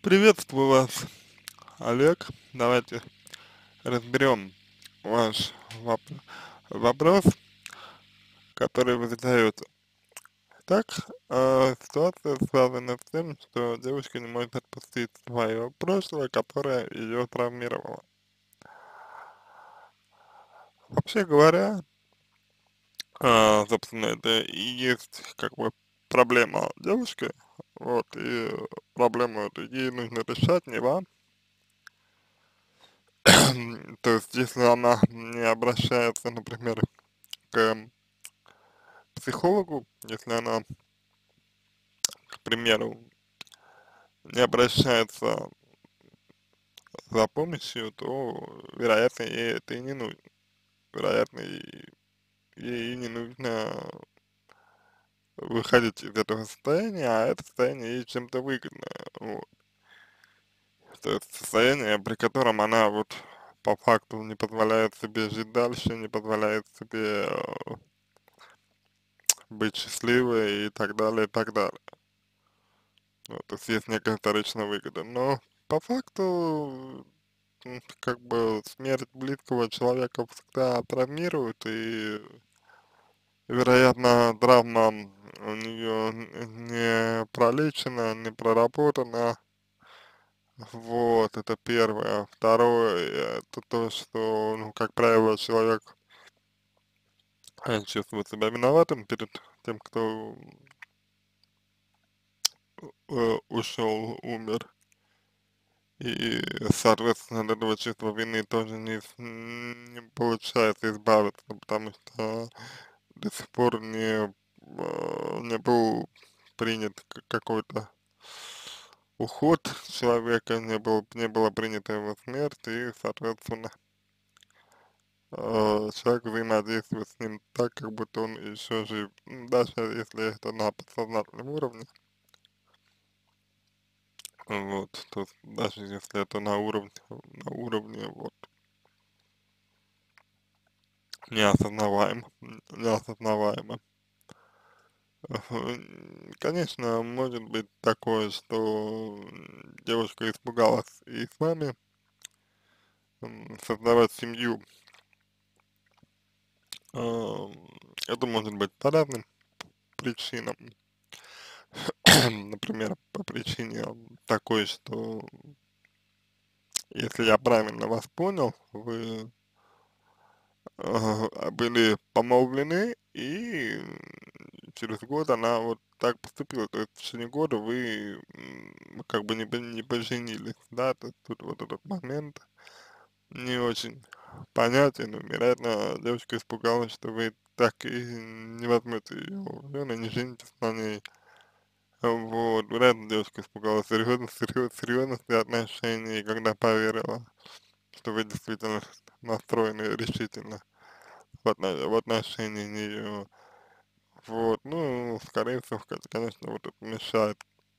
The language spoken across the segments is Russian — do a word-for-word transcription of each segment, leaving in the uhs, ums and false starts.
Приветствую вас, Олег. Давайте разберем ваш воп- вопрос, который вы задаете. Так, э, ситуация связана с тем, что девушка не может отпустить свое прошлое, которое ее травмировало. Вообще говоря, э, собственно, это и есть как бы проблема девушки, вот, и проблему эту ей нужно решать, не вам. То есть, если она не обращается, например, к психологу, если она, к примеру, не обращается за помощью, то, вероятно, ей это и не нужно. Вероятно, ей, ей не нужно выходить из этого состояния, а это состояние ей чем-то выгодно. Вот. То есть состояние, при котором она вот по факту не позволяет себе жить дальше, не позволяет себе э, быть счастливой и так далее, и так далее. Вот, то есть есть некая вторичная выгода. Но по факту, м, как бы смерть близкого человека всегда травмирует, и, вероятно, травма у нее не пролечена, не проработана. Вот, это первое. Второе, это то, что, ну, как правило, человек э, чувствует себя виноватым перед тем, кто э, ушел, умер. И, соответственно, от этого чувства вины тоже не, с- не получается избавиться, потому что до сих пор не, э, не был принят к- какой-то уход человека, не был, не была принята его смерть, и, соответственно, э, человек взаимодействует с ним так, как будто он еще жив, М, даже если это на подсознательном уровне, вот, то есть даже если это на уровне, на уровне, вот, неосознаваемо, м, неосознаваемо. М, Конечно, может быть такое, что м, девушка испугалась и с вами м, создавать семью. Ам, Это может быть по разным причинам. Например, по причине такой, что, если я правильно вас понял, вы а, были помолвлены, и через год она вот так поступила. То есть в течение года вы м, как бы не, по- не поженились, да, то есть тут вот этот момент не очень понятен. И, вероятно, девушка испугалась, что вы так и не возьмете ее в жены, не женитесь на ней. Вот, вероятно, девушка испугалась серьезно, серьезности отношений, когда поверила, что вы действительно настроены решительно в, отно- в отношении нее. Вот, ну, скорее всего, ко- конечно, вот это мешает,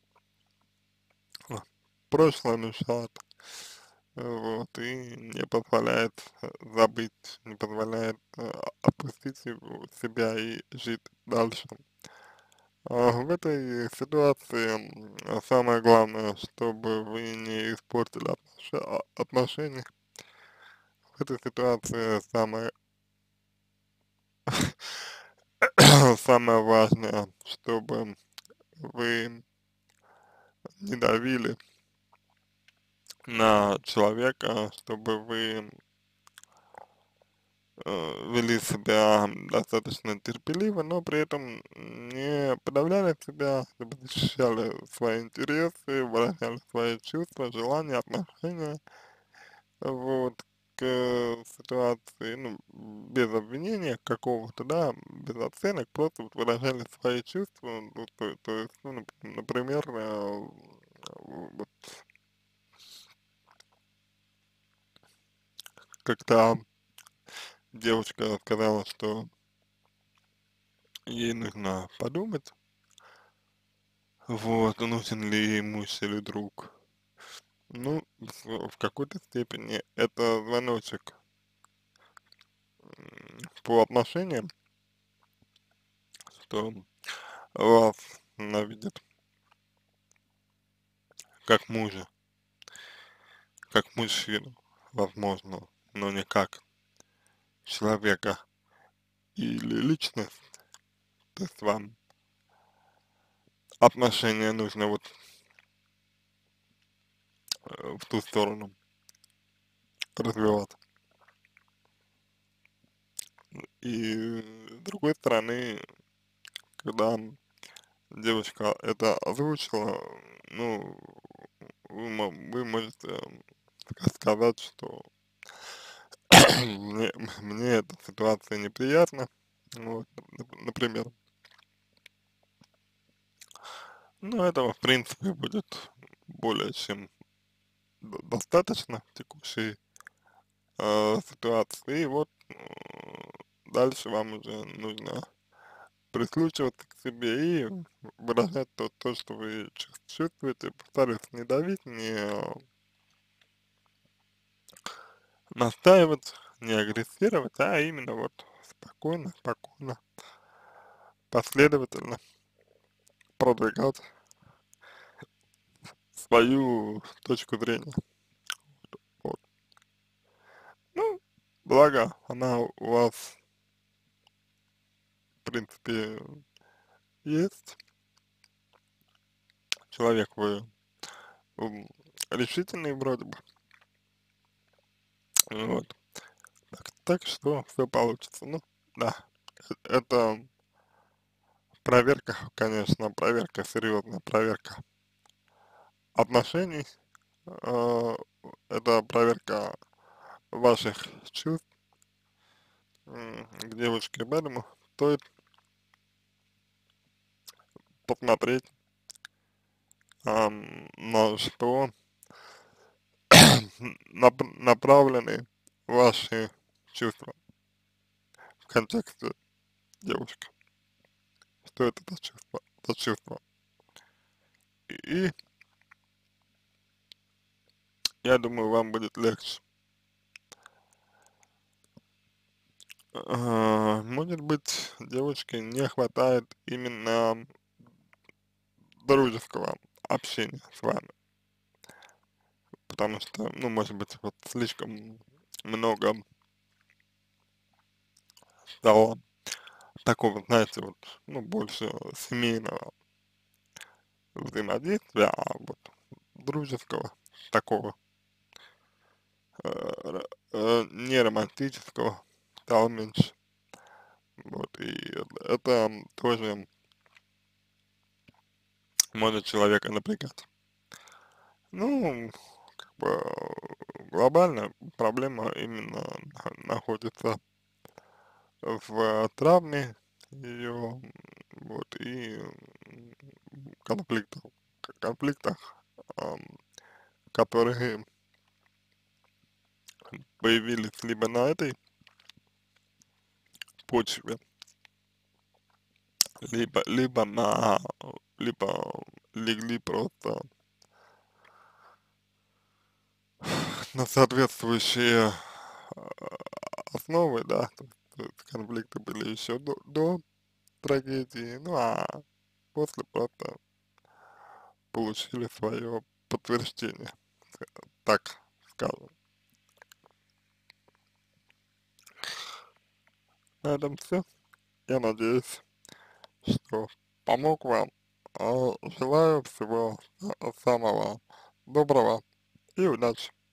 а, прошлое мешает, вот, и не позволяет э, забыть, не позволяет э, отпустить его- себя и жить дальше. А в этой ситуации м, самое главное, чтобы вы не испортили отнош- а- отношения. В этой ситуации самое, самое важное, чтобы вы не давили на человека, чтобы вы э, вели себя достаточно терпеливо, но при этом не подавляли себя, чтобы защищали свои интересы, выражали свои чувства, желания, отношения, вот, к ситуации, ну, без обвинения какого-то, да, без оценок, просто вот выражали свои чувства, ну, то, то есть, ну, нап- например, э, вот как-то девушка сказала, что ей нужно подумать, вот, нужен ли ей муж или друг. Ну, в, в какой-то степени это звоночек м, по отношениям, что вас она видит как мужа, как мужчину, возможно, но не как человека или личность. То есть вам отношения нужно вот э, в ту сторону развиваться. И с другой стороны, когда девочка это озвучила, ну, вы, мо- вы можете ска- сказать, что мне, мне эта ситуация неприятна, вот, нап- например. Ну, этого, в принципе, будет более чем д- достаточно в текущей э, ситуации. И вот э, дальше вам уже нужно прислушиваться к себе и выражать то, то что вы чувс- чувствуете, постараться не давить, не э, настаивать, не агрессировать, а именно вот спокойно, спокойно, последовательно продвигать свою точку зрения. Вот. Ну, благо она у вас, в принципе, есть. Человек вы м, решительный вроде бы. Вот. Так, так что все получится. Ну, да. э- Это проверка, конечно, проверка, серьезная проверка отношений. э, Это проверка ваших чувств м, к девушке, поэтому стоит посмотреть ам, на что нап- направлены ваши чувства в контексте девушки. Что это за чувство? За чувство. И я думаю, вам будет легче. А, Может быть, девушке не хватает именно дружеского общения с вами, потому что, ну, может быть, вот слишком много стало такого, знаете, вот, ну, больше семейного взаимодействия, а вот дружеского, такого, э, р- э, не романтического стало меньше. Вот, и это тоже может человека напрягать. Ну, как бы глобально проблема именно на- находится в травме ее, вот, и м, конфликтах, конфликтах, ам, которые появились либо на этой почве, либо, либо на, либо легли просто на соответствующие а, основы, да, то есть то есть конфликты были еще до, до трагедии, ну а после просто получили свое подтверждение, так скажем. На этом все. Я надеюсь, что помог вам. А, Желаю всего а, самого доброго и удачи.